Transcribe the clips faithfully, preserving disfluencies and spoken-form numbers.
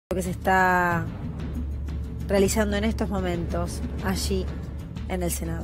que se está realizando en estos momentos allí en el Senado.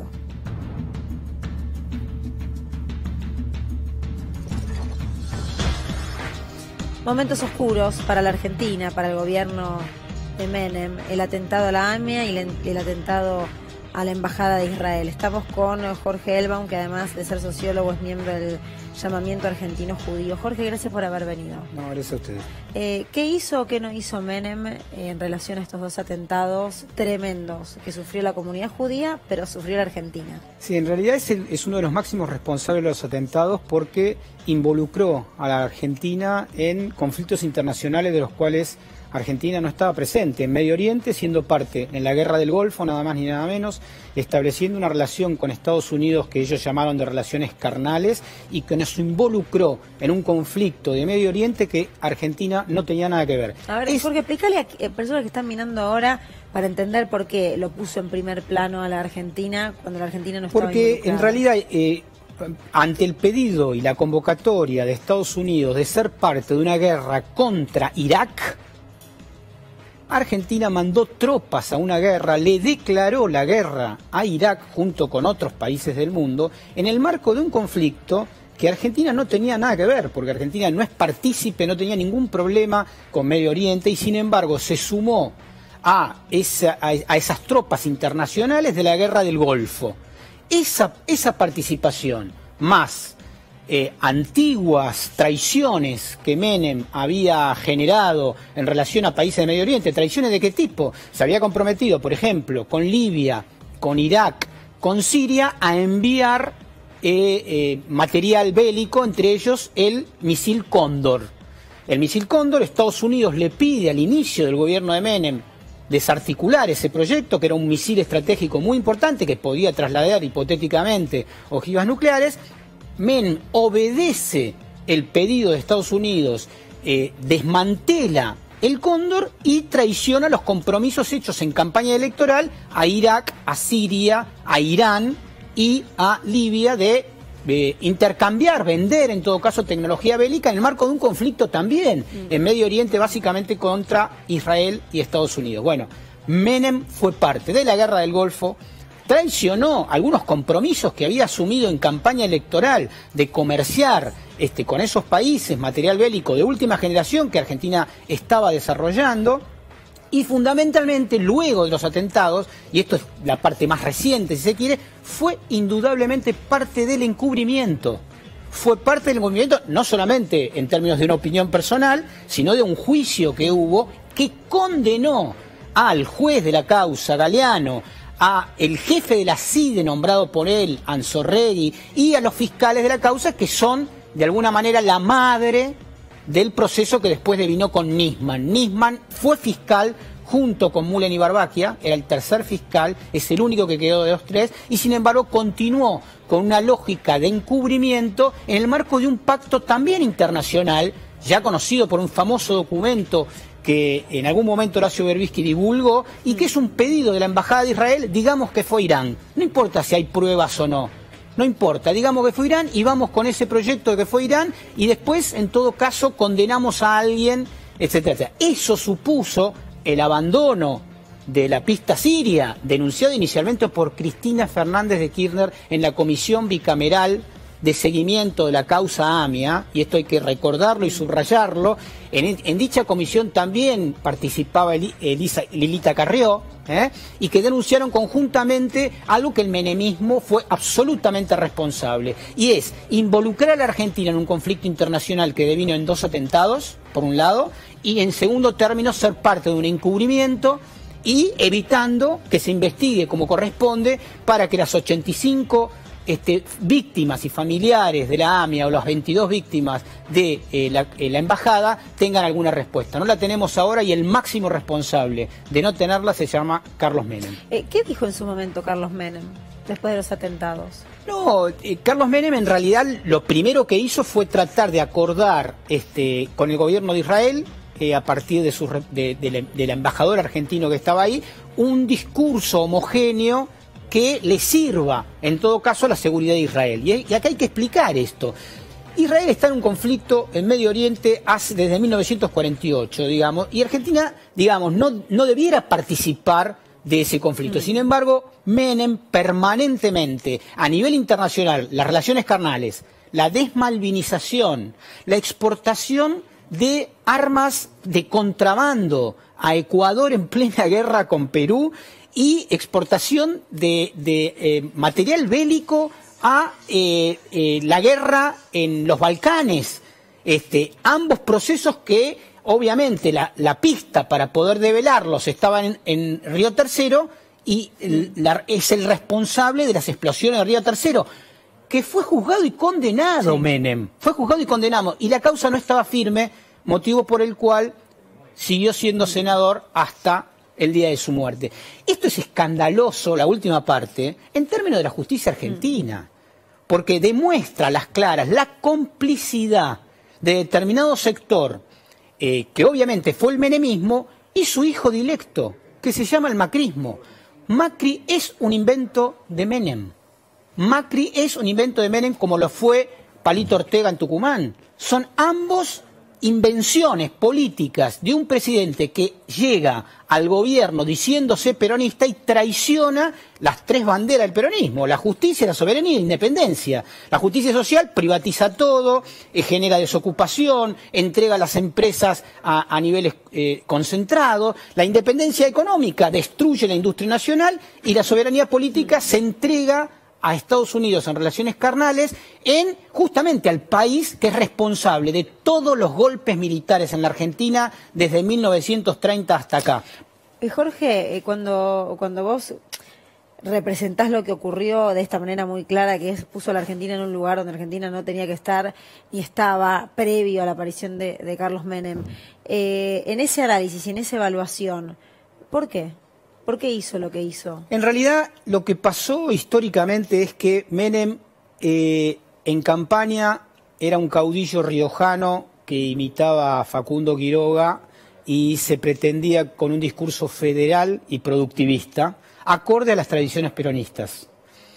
Momentos oscuros para la Argentina, para el gobierno de Menem, el atentado a la AMIA y el, el atentado a la Embajada de Israel. Estamos con Jorge Elbaum, que además de ser sociólogo es miembro del Llamamiento Argentino Judío. Jorge, gracias por haber venido. No, gracias a ustedes. Eh, ¿Qué hizo o qué no hizo Menem eh, en relación a estos dos atentados tremendos que sufrió la comunidad judía, pero sufrió la Argentina? Sí, en realidad es, el, es uno de los máximos responsables de los atentados porque involucró a la Argentina en conflictos internacionales de los cuales Argentina no estaba presente, en Medio Oriente, siendo parte en la Guerra del Golfo, nada más ni nada menos, estableciendo una relación con Estados Unidos que ellos llamaron de relaciones carnales y que nos involucró en un conflicto de Medio Oriente que Argentina no tenía nada que ver. A ver, es... Jorge, explícale a personas que están mirando ahora para entender por qué lo puso en primer plano a la Argentina cuando la Argentina no estaba Porque involucrada. en realidad... Eh, ante el pedido y la convocatoria de Estados Unidos de ser parte de una guerra contra Irak, Argentina mandó tropas a una guerra, le declaró la guerra a Irak junto con otros países del mundo en el marco de un conflicto que Argentina no tenía nada que ver, porque Argentina no es partícipe, no tenía ningún problema con Medio Oriente y sin embargo se sumó a, esa, a, a esas tropas internacionales de la guerra del Golfo. Esa, esa participación, más eh, antiguas traiciones que Menem había generado en relación a países de Medio Oriente, ¿traiciones de qué tipo? Se había comprometido, por ejemplo, con Libia, con Irak, con Siria, a enviar eh, eh, material bélico, entre ellos el misil Cóndor. El misil Cóndor, Estados Unidos le pide al inicio del gobierno de Menem desarticular ese proyecto, que era un misil estratégico muy importante que podía trasladar hipotéticamente ojivas nucleares. Menem obedece el pedido de Estados Unidos, eh, desmantela el Cóndor y traiciona los compromisos hechos en campaña electoral a Irak, a Siria, a Irán y a Libia de Eh, intercambiar, vender en todo caso tecnología bélica en el marco de un conflicto también mm. en Medio Oriente, básicamente contra Israel y Estados Unidos. Bueno, Menem fue parte de la Guerra del Golfo, traicionó algunos compromisos que había asumido en campaña electoral de comerciar este, con esos países material bélico de última generación que Argentina estaba desarrollando. Y fundamentalmente, luego de los atentados, y esto es la parte más reciente si se quiere, fue indudablemente parte del encubrimiento. Fue parte del encubrimiento no solamente en términos de una opinión personal, sino de un juicio que hubo que condenó al juez de la causa, Galeano, a el jefe de la C I D E nombrado por él, Anzorregui, y a los fiscales de la causa que son, de alguna manera, la madre del proceso que después devino con Nisman. Nisman fue fiscal junto con Mullen y Barbaquia, era el tercer fiscal, es el único que quedó de los tres, y sin embargo continuó con una lógica de encubrimiento en el marco de un pacto también internacional, ya conocido por un famoso documento que en algún momento Horacio Berbisky divulgó, y que es un pedido de la Embajada de Israel, digamos que fue Irán, no importa si hay pruebas o no. No importa, digamos que fue Irán y vamos con ese proyecto de que fue Irán y después, en todo caso, condenamos a alguien, etcétera, etcétera. Eso supuso el abandono de la pista siria, denunciado inicialmente por Cristina Fernández de Kirchner en la Comisión Bicameral de Seguimiento de la Causa AMIA, y esto hay que recordarlo y subrayarlo. En, en dicha comisión también participaba Elisa, Lilita Carrió, ¿eh? y que denunciaron conjuntamente algo que el menemismo fue absolutamente responsable, y es involucrar a la Argentina en un conflicto internacional que devino en dos atentados, por un lado, y en segundo término ser parte de un encubrimiento y evitando que se investigue como corresponde para que las ochenta y cinco Este, víctimas y familiares de la AMIA o las veintidós víctimas de eh, la, eh, la embajada tengan alguna respuesta. No la tenemos ahora y el máximo responsable de no tenerla se llama Carlos Menem. Eh, ¿Qué dijo en su momento Carlos Menem después de los atentados? No, eh, Carlos Menem en realidad lo primero que hizo fue tratar de acordar este, con el gobierno de Israel, eh, a partir de, su, de, de, la, del embajador argentino que estaba ahí, un discurso homogéneo que le sirva, en todo caso, a la seguridad de Israel. Y, y acá hay que explicar esto. Israel está en un conflicto en Medio Oriente hace, desde mil novecientos cuarenta y ocho, digamos, y Argentina, digamos, no, no debiera participar de ese conflicto. Mm. Sin embargo, Menem permanentemente, a nivel internacional, las relaciones carnales, la desmalvinización, la exportación de armas de contrabando a Ecuador en plena guerra con Perú y exportación de, de eh, material bélico a eh, eh, la guerra en los Balcanes. Este, ambos procesos que, obviamente, la, la pista para poder develarlos estaba en, en Río Tercero y el, la, es el responsable de las explosiones de Río Tercero, que fue juzgado y condenado, sí. Menem. Fue juzgado y condenado. Y la causa no estaba firme, motivo por el cual siguió siendo senador hasta el día de su muerte. Esto es escandaloso, la última parte, en términos de la justicia argentina, porque demuestra a las claras la complicidad de determinado sector, eh, que obviamente fue el menemismo, y su hijo directo, que se llama el macrismo. Macri es un invento de Menem. Macri es un invento de Menem como lo fue Palito Ortega en Tucumán. Son ambos invenciones políticas de un presidente que llega al gobierno diciéndose peronista y traiciona las tres banderas del peronismo: la justicia, la soberanía y la independencia. La justicia social privatiza todo, eh, genera desocupación, entrega las empresas a, a niveles eh, concentrados. La independencia económica destruye la industria nacional y la soberanía política se entrega a Estados Unidos en relaciones carnales, en justamente al país que es responsable de todos los golpes militares en la Argentina desde mil novecientos treinta hasta acá. Jorge, cuando, cuando vos representás lo que ocurrió de esta manera muy clara, que es puso a la Argentina en un lugar donde Argentina no tenía que estar y estaba previo a la aparición de, de Carlos Menem, eh, en ese análisis y en esa evaluación, ¿por qué? ¿Por qué hizo lo que hizo? En realidad, lo que pasó históricamente es que Menem eh, en campaña era un caudillo riojano que imitaba a Facundo Quiroga y se pretendía con un discurso federal y productivista, acorde a las tradiciones peronistas.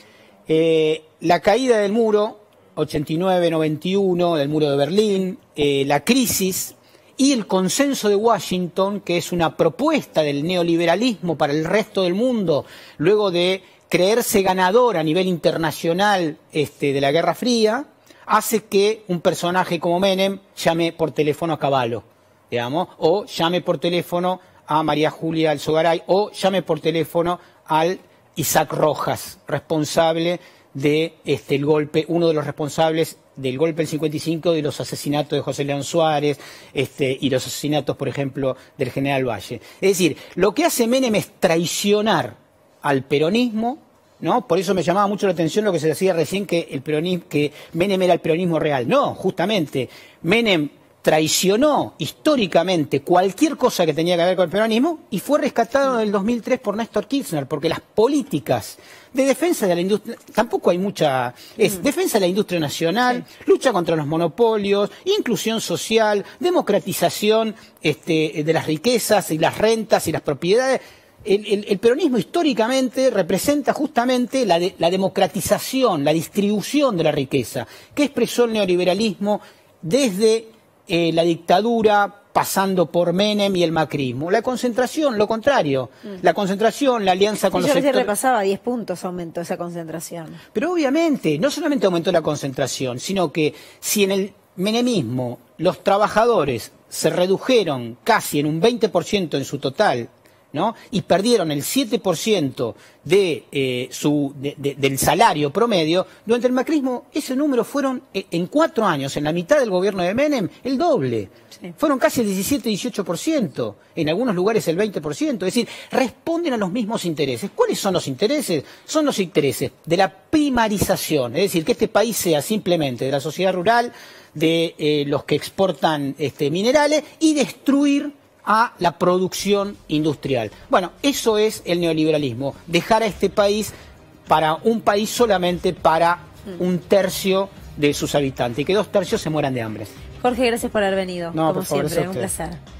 Eh, la caída del muro, ochenta y nueve noventa y uno, del muro de Berlín, eh, la crisis y el consenso de Washington, que es una propuesta del neoliberalismo para el resto del mundo, luego de creerse ganador a nivel internacional este, de la Guerra Fría, hace que un personaje como Menem llame por teléfono a Cavallo, digamos, o llame por teléfono a María Julia Alzogaray, o llame por teléfono al Isaac Rojas, responsable de este, el golpe, uno de los responsables del golpe del cincuenta y cinco, de los asesinatos de José León Suárez este, y los asesinatos, por ejemplo, del general Valle. Es decir, lo que hace Menem es traicionar al peronismo, ¿no? Por eso me llamaba mucho la atención lo que se decía recién, que, el peronismo, que Menem era el peronismo real. No, justamente, Menem traicionó históricamente cualquier cosa que tenía que ver con el peronismo y fue rescatado en el dos mil tres por Néstor Kirchner, porque las políticas de defensa de la industria, tampoco hay mucha, es defensa de la industria nacional, sí. Lucha contra los monopolios, inclusión social, democratización este, de las riquezas y las rentas y las propiedades. El, el, el peronismo históricamente representa justamente la, de, la democratización, la distribución de la riqueza, que expresó el neoliberalismo desde eh, la dictadura, pasando por Menem y el macrismo. La concentración, lo contrario. Mm. La concentración, la alianza con sí, los yo sectores... repasaba, diez puntos aumentó esa concentración. Pero obviamente, no solamente aumentó la concentración, sino que si en el menemismo los trabajadores se redujeron casi en un veinte por ciento en su total, ¿no? Y perdieron el siete por ciento de, eh, su, de, de, del salario promedio, durante el macrismo ese número fueron, eh, en cuatro años, en la mitad del gobierno de Menem, el doble. Sí. Fueron casi el diecisiete dieciocho por ciento, en algunos lugares el veinte por ciento. Es decir, responden a los mismos intereses. ¿Cuáles son los intereses? Son los intereses de la primarización, es decir, que este país sea simplemente de la sociedad rural, de eh, los que exportan este, minerales, y destruir a la producción industrial. Bueno, eso es el neoliberalismo, dejar a este país para un país solamente para un tercio de sus habitantes y que dos tercios se mueran de hambre. Jorge, gracias por haber venido, no, como por favor, siempre, un placer.